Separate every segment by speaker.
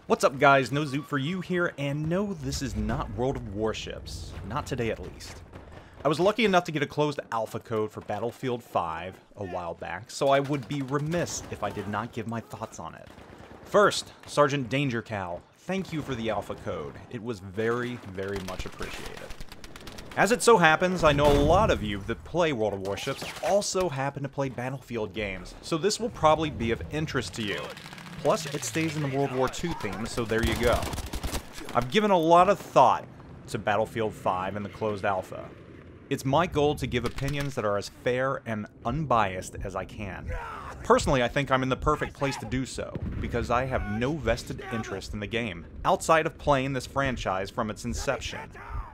Speaker 1: What's up guys, NoZoop for you here, and no, this is not World of Warships. Not today at least. I was lucky enough to get a closed alpha code for Battlefield 5 a while back, so I would be remiss if I did not give my thoughts on it. First, Sergeant Danger Cow, thank you for the alpha code. It was very, very much appreciated. As it so happens, I know a lot of you that play World of Warships also happen to play Battlefield games, so this will probably be of interest to you. Plus, it stays in the World War II theme, so there you go. I've given a lot of thought to Battlefield 5 and the closed alpha. It's my goal to give opinions that are as fair and unbiased as I can. Personally, I think I'm in the perfect place to do so, because I have no vested interest in the game, outside of playing this franchise from its inception.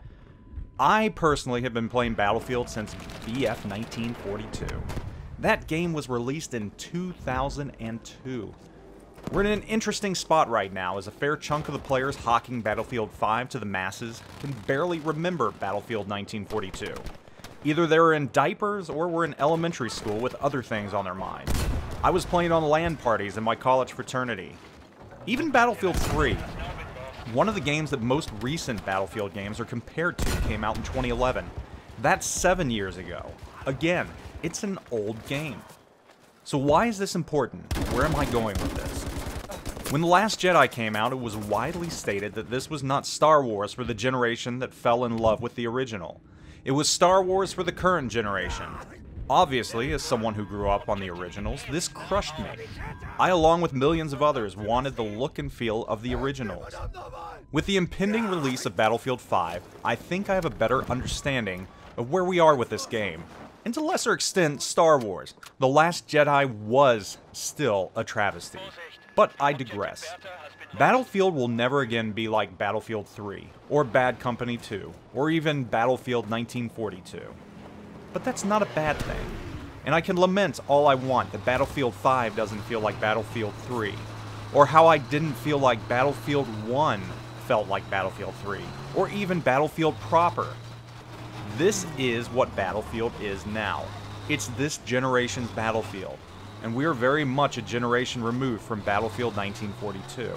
Speaker 1: I personally have been playing Battlefield since BF 1942. That game was released in 2002. We're in an interesting spot right now, as a fair chunk of the players hawking Battlefield 5 to the masses can barely remember Battlefield 1942. Either they were in diapers or were in elementary school with other things on their mind. I was playing on LAN parties in my college fraternity. Even Battlefield 3, one of the games that most recent Battlefield games are compared to, came out in 2011. That's 7 years ago. Again, it's an old game. So why is this important? Where am I going with this? When The Last Jedi came out, it was widely stated that this was not Star Wars for the generation that fell in love with the original. It was Star Wars for the current generation. Obviously, as someone who grew up on the originals, this crushed me. I, along with millions of others, wanted the look and feel of the originals. With the impending release of Battlefield 5, I think I have a better understanding of where we are with this game. And to a lesser extent, Star Wars. The Last Jedi was still a travesty. But I digress. Battlefield will never again be like Battlefield 3, or Bad Company 2, or even Battlefield 1942. But that's not a bad thing. And I can lament all I want that Battlefield 5 doesn't feel like Battlefield 3, or how I didn't feel like Battlefield 1 felt like Battlefield 3, or even Battlefield proper. This is what Battlefield is now. It's this generation's Battlefield, and we are very much a generation removed from Battlefield 1942.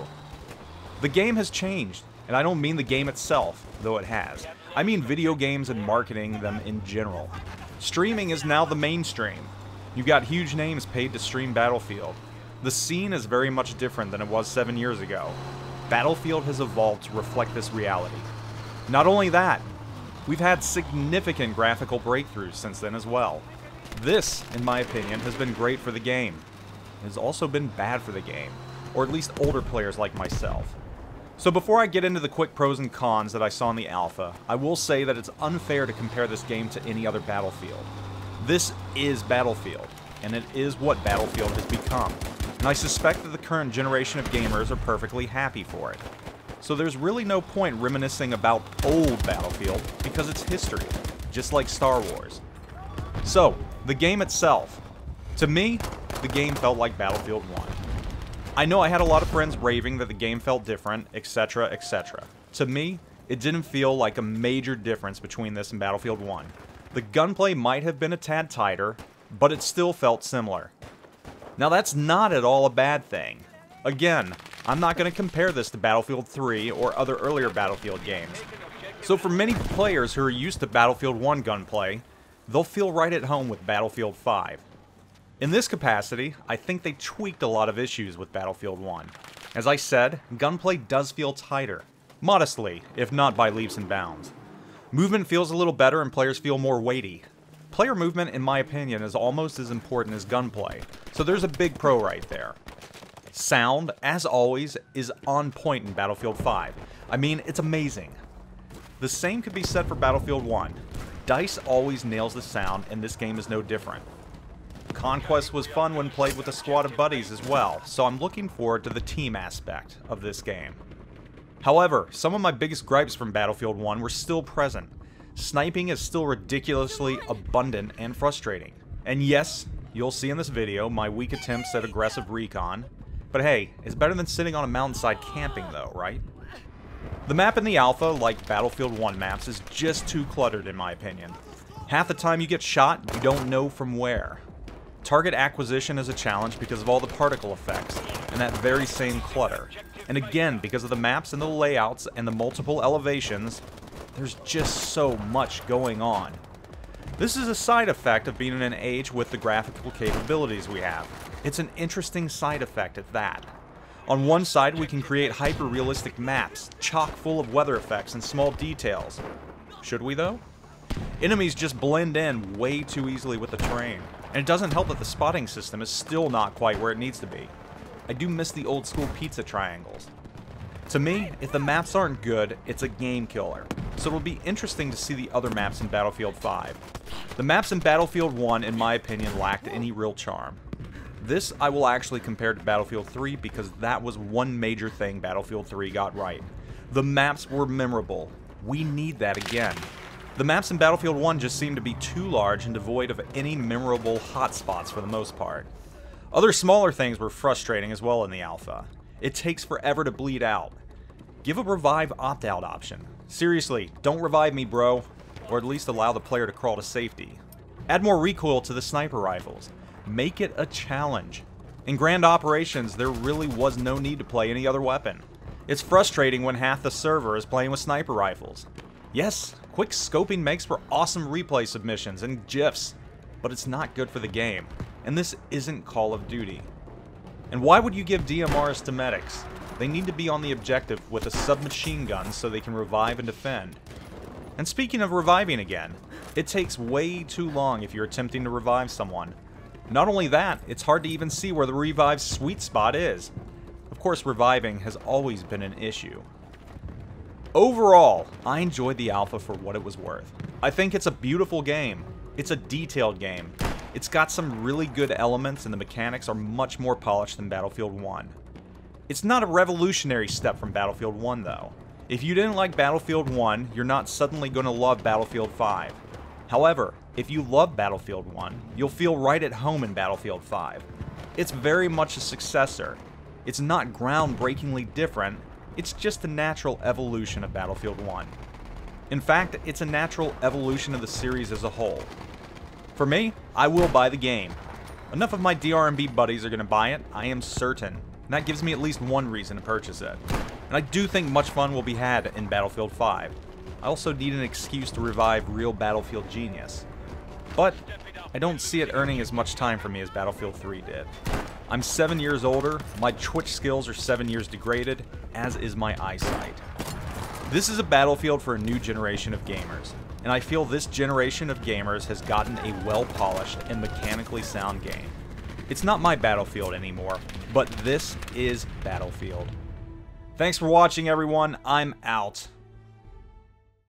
Speaker 1: The game has changed, and I don't mean the game itself, though it has. I mean video games and marketing them in general. Streaming is now the mainstream. You've got huge names paid to stream Battlefield. The scene is very much different than it was 7 years ago. Battlefield has evolved to reflect this reality. Not only that, we've had significant graphical breakthroughs since then as well. This, in my opinion, has been great for the game. It has also been bad for the game, or at least older players like myself. So before I get into the quick pros and cons that I saw in the alpha, I will say that it's unfair to compare this game to any other Battlefield. This is Battlefield, and it is what Battlefield has become, and I suspect that the current generation of gamers are perfectly happy for it. So there's really no point reminiscing about old Battlefield, because it's history, just like Star Wars. So, the game itself. To me, the game felt like Battlefield 1. I know I had a lot of friends raving that the game felt different, etc, etc. To me, it didn't feel like a major difference between this and Battlefield 1. The gunplay might have been a tad tighter, but it still felt similar. Now that's not at all a bad thing. Again, I'm not going to compare this to Battlefield 3 or other earlier Battlefield games. So for many players who are used to Battlefield 1 gunplay, they'll feel right at home with Battlefield 5. In this capacity, I think they tweaked a lot of issues with Battlefield 1. As I said, gunplay does feel tighter. Modestly, if not by leaps and bounds. Movement feels a little better and players feel more weighty. Player movement, in my opinion, is almost as important as gunplay, so there's a big pro right there. Sound, as always, is on point in Battlefield 5. I mean, it's amazing. The same could be said for Battlefield 1. DICE always nails the sound, and this game is no different. Conquest was fun when played with a squad of buddies as well, so I'm looking forward to the team aspect of this game. However, some of my biggest gripes from Battlefield 1 were still present. Sniping is still ridiculously abundant and frustrating. And yes, you'll see in this video my weak attempts at aggressive recon, but hey, it's better than sitting on a mountainside camping though, right? The map in the alpha, like Battlefield 1 maps, is just too cluttered in my opinion. Half the time you get shot, you don't know from where. Target acquisition is a challenge because of all the particle effects, and that very same clutter. And again, because of the maps and the layouts and the multiple elevations, there's just so much going on. This is a side effect of being in an age with the graphical capabilities we have. It's an interesting side effect at that. On one side, we can create hyper-realistic maps, chock full of weather effects and small details. Should we, though? Enemies just blend in way too easily with the terrain, and it doesn't help that the spotting system is still not quite where it needs to be. I do miss the old school pizza triangles. To me, if the maps aren't good, it's a game killer, so it'll be interesting to see the other maps in Battlefield 5. The maps in Battlefield 1, in my opinion, lacked any real charm. This I will actually compare to Battlefield 3 because that was one major thing Battlefield 3 got right. The maps were memorable. We need that again. The maps in Battlefield 1 just seem to be too large and devoid of any memorable hotspots for the most part. Other smaller things were frustrating as well in the alpha. It takes forever to bleed out. Give a revive opt-out option. Seriously, don't revive me, bro. Or at least allow the player to crawl to safety. Add more recoil to the sniper rifles. Make it a challenge. In Grand Operations, there really was no need to play any other weapon. It's frustrating when half the server is playing with sniper rifles. Yes, quick scoping makes for awesome replay submissions and GIFs, but it's not good for the game. And this isn't Call of Duty. And why would you give DMRs to medics? They need to be on the objective with a submachine gun so they can revive and defend. And speaking of reviving again, it takes way too long if you're attempting to revive someone. Not only that, it's hard to even see where the revive's sweet spot is. Of course, reviving has always been an issue. Overall, I enjoyed the alpha for what it was worth. I think it's a beautiful game. It's a detailed game. It's got some really good elements and the mechanics are much more polished than Battlefield 1. It's not a revolutionary step from Battlefield 1 though. If you didn't like Battlefield 1, you're not suddenly going to love Battlefield 5. However, if you love Battlefield 1, you'll feel right at home in Battlefield 5. It's very much a successor. It's not groundbreakingly different, it's just a natural evolution of Battlefield 1. In fact, it's a natural evolution of the series as a whole. For me, I will buy the game. Enough of my DRMB buddies are going to buy it, I am certain. And that gives me at least one reason to purchase it. And I do think much fun will be had in Battlefield 5. I also need an excuse to revive real Battlefield genius. But I don't see it earning as much time for me as Battlefield 3 did. I'm 7 years older, my Twitch skills are 7 years degraded, as is my eyesight. This is a Battlefield for a new generation of gamers, and I feel this generation of gamers has gotten a well-polished and mechanically sound game. It's not my Battlefield anymore, but this is Battlefield. Thanks for watching, everyone. I'm out.